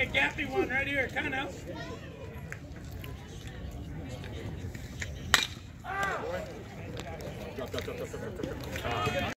Hey, gappy one right here, kind of. Drop.